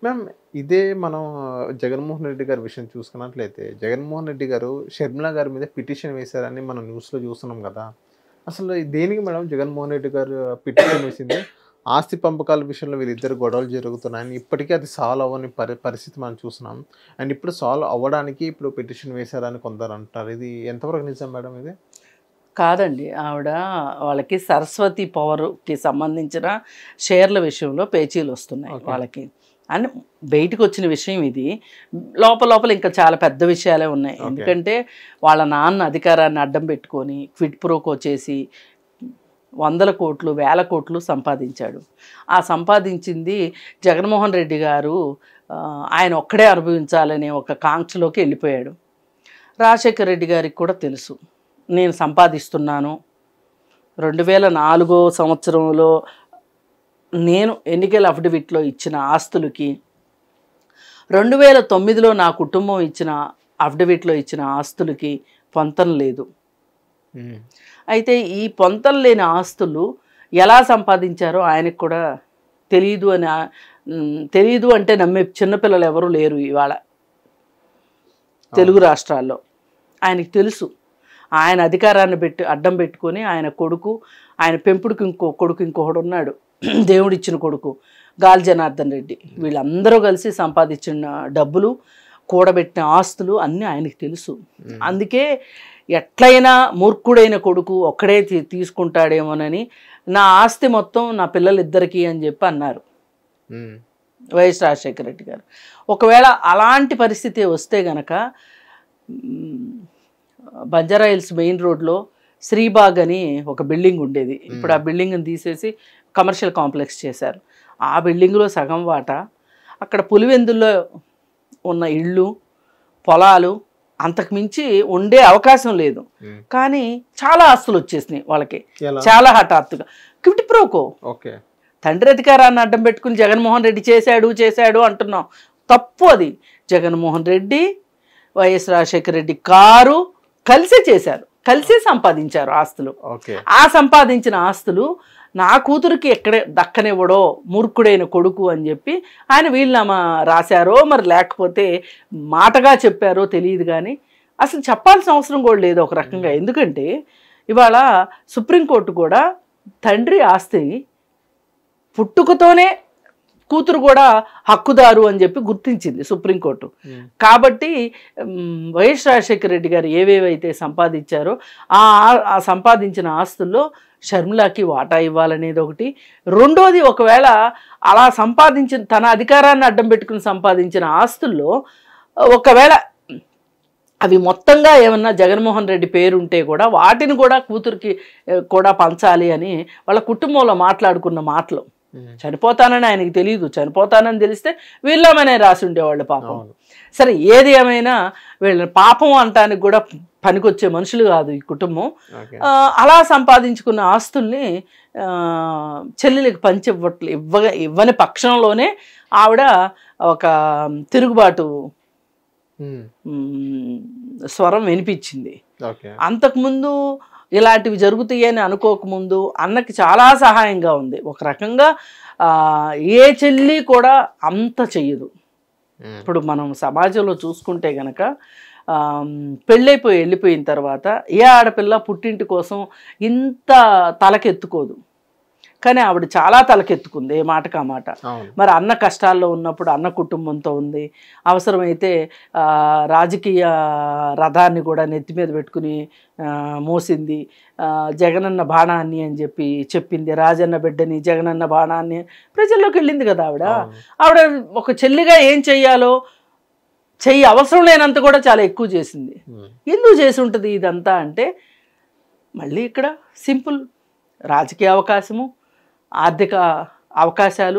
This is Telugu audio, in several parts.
మ్యామ్ ఇదే మనం జగన్మోహన్ రెడ్డి గారి విషయం చూసుకున్నట్లయితే జగన్మోహన్ రెడ్డి గారు షర్మిల గారి మీద పిటిషన్ వేశారని మనం న్యూస్లో చూస్తున్నాం కదా. అసలు దేనికి మేడం జగన్మోహన్ రెడ్డి గారు పిటిషన్ వేసింది? ఆస్తి పంపకాల విషయంలో వీళ్ళిద్దరు గొడవలు జరుగుతున్నాయని ఇప్పటికీ అది సాల్వ్ అవ్వని పరిస్థితి మనం చూస్తున్నాం. అండ్ ఇప్పుడు సాల్వ్ అవ్వడానికి ఇప్పుడు పిటిషన్ వేశారని కొందరు అంటారు. ఇది ఎంతవరకు నిజం మేడం? ఇది కాదండి, ఆవిడ వాళ్ళకి సరస్వతి పవర్కి సంబంధించిన షేర్ల విషయంలో పేచీలు వస్తున్నాయి వాళ్ళకి అని బయటకు వచ్చిన విషయం ఇది. లోపల ఇంకా చాలా పెద్ద విషయాలే ఉన్నాయి. ఎందుకంటే వాళ్ళ నాన్న అధికారాన్ని అడ్డం పెట్టుకొని క్విడ్ ప్రోకో చేసి 100 కోట్లు 1000 కోట్లు సంపాదించాడు. ఆ సంపాదించింది జగన్మోహన్ రెడ్డి గారు ఆయన ఒక్కడే అనుభవించాలనే ఒక కాంక్షలోకి వెళ్ళిపోయాడు. రాజశేఖర్ రెడ్డి గారికి కూడా తెలుసు నేను సంపాదిస్తున్నాను. 2004 సంవత్సరంలో నేను ఎన్నికల అఫిడవిట్లో ఇచ్చిన ఆస్తులకి 2009లో నా కుటుంబం ఇచ్చిన అఫిడవిట్లో ఇచ్చిన ఆస్తులకి పొంతం లేదు. అయితే ఈ పొంతం లేని ఆస్తులు ఎలా సంపాదించారో ఆయనకు కూడా తెలియదు అంటే నమ్మే చిన్నపిల్లలు ఎవరూ లేరు ఇవాళ తెలుగు రాష్ట్రాల్లో. ఆయనకి తెలుసు. ఆయన అధికారాన్ని అడ్డం పెట్టుకొని ఆయన కొడుకు, ఆయన పెంపుడుకి ఇంకొకడు ఉన్నాడు, దేవుడిచ్చిన కొడుకు గాలి జనార్దన్ రెడ్డి, వీళ్ళందరూ కలిసి సంపాదించిన డబ్బులు, కూడబెట్టిన ఆస్తులు అన్నీ ఆయనకి తెలుసు. అందుకే ఎట్లయినా మూర్ఖుడైన కొడుకు ఒక్కడే తీసుకుంటాడేమోనని నా ఆస్తి మొత్తం నా పిల్లలిద్దరికీ అని చెప్పి అన్నారు వైఎస్ రాజశేఖర రెడ్డి గారు. ఒకవేళ అలాంటి పరిస్థితి వస్తే గనక బంజారాహిల్స్ మెయిన్ రోడ్లో శ్రీబాగ్ అని ఒక బిల్డింగ్ ఉండేది. ఇప్పుడు ఆ బిల్డింగ్ని తీసేసి కమర్షియల్ కాంప్లెక్స్ చేశారు. ఆ బిల్డింగ్లో సగం వాటా, అక్కడ పులివెందుల్లో ఉన్న ఇళ్ళు పొలాలు అంతకుమించి ఉండే అవకాశం లేదు. కానీ చాలా ఆస్తులు వచ్చేసినాయి వాళ్ళకి చాలా హఠాత్తుగా. క్విడ్ ప్రోకో, తండ్రి అధికారాన్ని అడ్డం పెట్టుకుని జగన్మోహన్ రెడ్డి చేశాడు అంటున్నాం. తప్పు అది. జగన్మోహన్ రెడ్డి వైఎస్ రాజశేఖర రెడ్డి కారు కలిసే చేశారు, కలిసే సంపాదించారు ఆస్తులు. ఆ సంపాదించిన ఆస్తులు నా కూతురికి ఎక్కడే దక్కనివ్వడో మూర్ఖుడైన కొడుకు అని చెప్పి ఆయన వీలునామా రాశారో మరి లేకపోతే మాటగా చెప్పారో తెలియదు. కానీ అసలు చెప్పాల్సిన అవసరం కూడా లేదు ఒక రకంగా. ఎందుకంటే ఇవాళ సుప్రీంకోర్టు కూడా తండ్రి ఆస్తి పుట్టుకతోనే కూతురు కూడా హక్కుదారు అని చెప్పి గుర్తించింది సుప్రీంకోర్టు. కాబట్టి వైఎస్ రాజశేఖర రెడ్డి గారు ఏవేవైతే సంపాదించారో ఆ సంపాదించిన ఆస్తుల్లో షర్మిలాకి వాటా ఇవ్వాలనేది ఒకటి. రెండోది, ఒకవేళ అలా సంపాదించిన తన అధికారాన్ని అడ్డం పెట్టుకుని సంపాదించిన ఆస్తుల్లో ఒకవేళ అవి మొత్తంగా ఏమన్నా జగన్మోహన్ రెడ్డి పేరుంటే కూడా వాటిని కూడా కూతురికి కూడా పంచాలి అని వాళ్ళ కుటుంబంలో మాట్లాడుకున్న మాటలు. చనిపోతానని ఆయనకి తెలియదు, చనిపోతానని తెలిస్తే వీళ్ళమనే రాసి ఉండేవాళ్ళు పాపం. సరే, ఏది ఏమైనా వీళ్ళని పాపం అంటానికి కూడా పనికొచ్చే మనుషులు కాదు ఈ కుటుంబం. అలా సంపాదించుకున్న ఆస్తుల్ని చెల్లెలకి ఇవ్వని పక్షంలోనే ఆవిడ ఒక తిరుగుబాటు స్వరం వినిపించింది. అంతకుముందు ఇలాంటివి జరుగుతాయని అనుకోకముందు అన్నకి చాలా సహాయంగా ఉంది. ఒక రకంగా ఏ చెల్లి కూడా అంత చెయ్యదు. ఇప్పుడు మనం సమాజంలో చూసుకుంటే గనక వెళ్ళిపోయిన తర్వాత ఏ ఆడపిల్ల పుట్టింటి కోసం ఇంత తలకెత్తుకోదు. కానీ ఆవిడ చాలా తలకెత్తుకుంది, ఏ మాటకా మాట. మరి అన్న కష్టాల్లో ఉన్నప్పుడు అన్న కుటుంబంతో ఉంది. అవసరమైతే రాజకీయ రథాన్ని కూడా నెత్తి మీద పెట్టుకుని మోసింది. జగనన్న బాణాన్ని అని చెప్పి చెప్పింది, రాజన్న బిడ్డని జగనన్న బాణాన్ని ప్రజల్లోకి వెళ్ళింది కదా ఆవిడ ఒక చెల్లిగా ఏం చెయ్యాలో అవసరం లేనంత కూడా చాలా ఎక్కువ చేసింది. ఎందుకు చేసి ఉంటుంది ఇదంతా అంటే మళ్ళీ ఇక్కడ సింపుల్ రాజకీయ అవకాశము, ఆర్థిక అవకాశాలు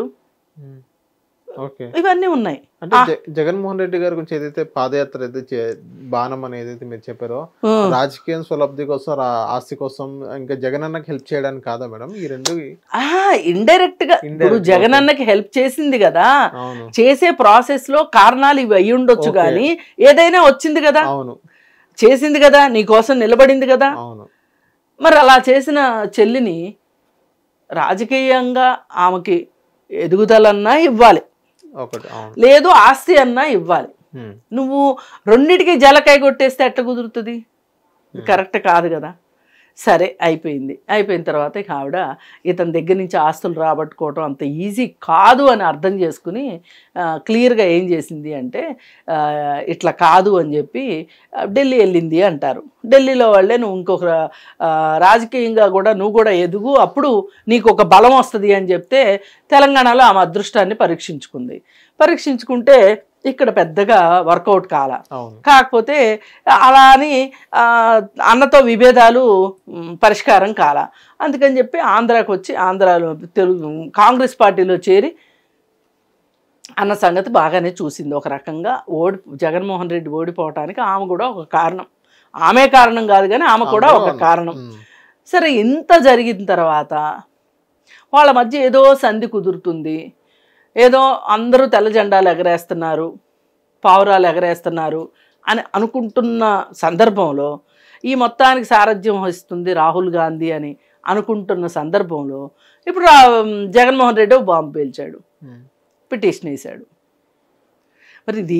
ఇవన్నీ ఉన్నాయి. అంటే జగన్మోహన్ రెడ్డి గారి గురించి ఏదైతే పాదయాత్ర అయితే బాణం అని ఏదైతే మీరు చెప్పారో రాజకీయ స్వలబ్ధి కోసం ఆస్తి కోసం ఇంకా జగనన్నకి హెల్ప్ చేయడానికి కాదా మేడం ఈ రెండు? ఇండైరెక్ట్ గా ఇప్పుడు జగనన్నకి హెల్ప్ చేసింది కదా, చేసే ప్రాసెస్ లో కారణాలు ఇవి అయ్యి ఉండొచ్చు కానీ ఏదైనా వచ్చింది కదా, చేసింది కదా, నీ కోసం నిలబడింది కదా. మరి అలా చేసిన చెల్లిని రాజకీయంగా ఆమెకి ఎదుగుదలన్నా ఇవ్వాలి. ఒకటి అవును. లేదు ఆస్తి అన్నా ఇవ్వాలి. నువ్వు రెండిటికి జలకాయ కొట్టేస్తే ఎట్లా కుదురుతుంది? కరెక్ట్ కాదు కదా. సరే అయిపోయింది. అయిపోయిన తర్వాత ఇక ఆవిడ ఇతని దగ్గర నుంచి ఆస్తులు రాబట్టుకోవటం అంత ఈజీ కాదు అని అర్థం చేసుకుని క్లియర్గా ఏం చేసింది అంటే ఇట్లా కాదు అని చెప్పి ఢిల్లీ వెళ్ళింది అంటారు. ఢిల్లీలో వాళ్ళే నువ్వు ఇంకొక రాజకీయంగా కూడా నువ్వు కూడా ఎదుగు, అప్పుడు నీకు ఒక బలం వస్తుంది అని చెప్తే తెలంగాణలో ఆమె అదృష్టాన్ని పరీక్షించుకుంటే ఇక్కడ పెద్దగా వర్కౌట్ కాల. కాకపోతే అలా అని అన్నతో విభేదాలు పరిష్కారం కాల. అందుకని చెప్పి ఆంధ్రాకి వచ్చి ఆంధ్రాలో తెలుగు కాంగ్రెస్ పార్టీలో చేరి అన్న సంగతి బాగానే చూసింది. ఒక రకంగా జగన్మోహన్ రెడ్డి ఓడిపోవటానికి ఆమె కూడా ఒక కారణం. ఆమె కారణం కాదు కానీ ఆమె కూడా ఒక కారణం. సరే ఇంత జరిగిన తర్వాత వాళ్ళ మధ్య ఏదో సంధి కుదురుతుంది, ఏదో అందరూ తెల్ల జెండాలు ఎగరేస్తున్నారు, పావురాలు ఎగరేస్తున్నారు అని అనుకుంటున్న సందర్భంలో, ఈ మొత్తానికి సారథ్యం వహిస్తుంది రాహుల్ గాంధీ అని అనుకుంటున్న సందర్భంలో ఇప్పుడు జగన్మోహన్ రెడ్డి బాంబు పేల్చాడు, పిటిషన్ వేశాడు. మరి ఇది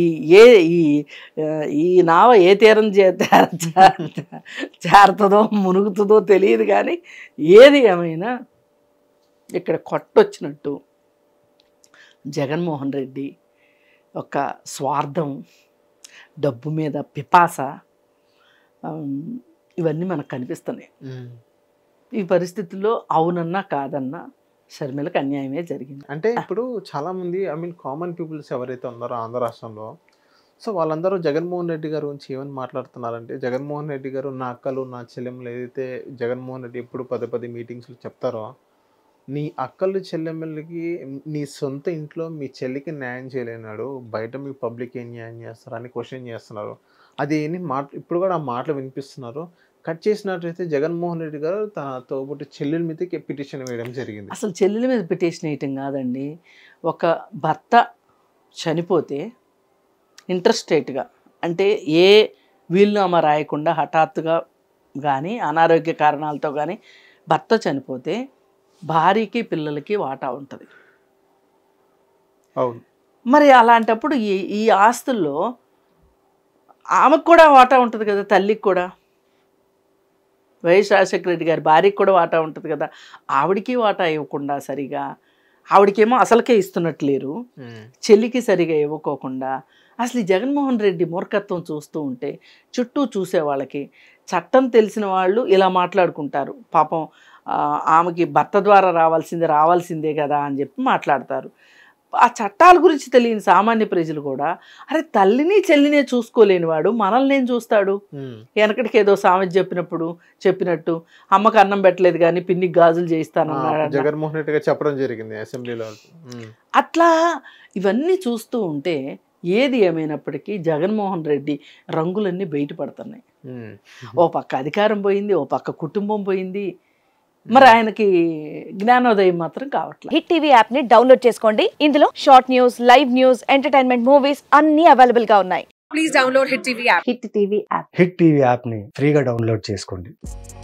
ఈ నావ ఏ తీరం చేరుతుందో మునుగుతుందో తెలియదు. కానీ ఏది ఏమైనా ఇక్కడ కొట్టొచ్చినట్టు జగన్మోహన్ రెడ్డి ఒక స్వార్థం, డబ్బు మీద పిపాస, ఇవన్నీ మనకు కనిపిస్తున్నాయి. ఈ పరిస్థితుల్లో అవునన్నా కాదన్నా షర్మిలకు అన్యాయమే జరిగింది. అంటే ఇప్పుడు చాలామంది కామన్ పీపుల్స్ ఎవరైతే ఉన్నారో ఆంధ్ర రాష్ట్రంలో, సో వాళ్ళందరూ జగన్మోహన్ రెడ్డి గారి గురించి ఏమని మాట్లాడుతున్నారంటే, జగన్మోహన్ రెడ్డి గారు నా అక్కలు నా చెల్లెమ్మలు ఏదైతే జగన్మోహన్ రెడ్డి ఎప్పుడు పదే మీటింగ్స్లో చెప్తారో, నీ అక్కలు చెల్లెమ్మలకి నీ సొంత ఇంట్లో మీ చెల్లికి న్యాయం చేయలేనాడు, బయట మీ పబ్లిక్ ఏం న్యాయం చేస్తారు అని క్వశ్చన్ చేస్తున్నారు. అది ఇప్పుడు కూడా ఆ మాటలు వినిపిస్తున్నారు. కట్ చేసినట్లయితే జగన్మోహన్ రెడ్డి గారు తన తోబుట్టి చెల్లెల మీదకి పిటిషన్ వేయడం జరిగింది. అసలు చెల్లెల మీద పిటిషన్ వేయటం కాదండి, ఒక భర్త చనిపోతే ఇంటర్స్టేట్గా అంటే ఏ వీలునామా రాయకుండా హఠాత్తుగా కానీ అనారోగ్య కారణాలతో కానీ భర్త చనిపోతే భార్యకి పిల్లలకి వాటా ఉంటుంది. అవును. మరి అలాంటప్పుడు ఈ ఆస్తుల్లో ఆమెకు కూడా వాటా ఉంటుంది కదా, తల్లికి కూడా. వైఎస్ రాజశేఖర రెడ్డి గారి భార్యకి కూడా వాటా ఉంటుంది కదా. ఆవిడికి వాటా ఇవ్వకుండా సరిగా, ఆవిడకేమో అసలుకే ఇస్తున్నట్లేరు, చెల్లికి సరిగా ఇవ్వకోకుండా అసలు ఈ జగన్మోహన్ రెడ్డి మూర్ఖత్వం చూస్తూ ఉంటే చుట్టూ చూసే వాళ్ళకి, చట్టం తెలిసిన వాళ్ళు ఇలా మాట్లాడుకుంటారు. పాపం ఆమెకి భర్త ద్వారా రావాల్సిందే కదా అని చెప్పి మాట్లాడతారు. ఆ చట్టాల గురించి తెలియని సామాన్య ప్రజలు కూడా, అరే తల్లిని చెల్లినే చూసుకోలేని వాడు మనల్ని ఏం చూస్తాడు? వెనకటికి ఏదో సామెత చెప్పినట్టు అమ్మకు అన్నం పెట్టలేదు కానీ పిన్నికి గాజులు చేయిస్తానన్నాడు జగన్మోహన్ రెడ్డి గారు చెప్పడం జరిగింది అసెంబ్లీలో. అట్లా ఇవన్నీ చూస్తూ ఉంటే ఏది ఏమైనప్పటికీ జగన్మోహన్ రెడ్డి రంగులన్నీ బయటపడుతున్నాయి. ఓ పక్క అధికారం పోయింది, ఓ పక్క కుటుంబం పోయింది, మరి ఆయనకి జ్ఞానోదయం మాత్రం కావట్లేదు. హిట్ టీవీ యాప్ ని డౌన్లోడ్ చేసుకోండి. ఇందులో short news, live news, entertainment movies అన్ని అవైలబుల్ గా ఉన్నాయి. Please download hit TV app. Hit TV app ని ఫ్రీగా డౌన్లోడ్ చేసుకోండి.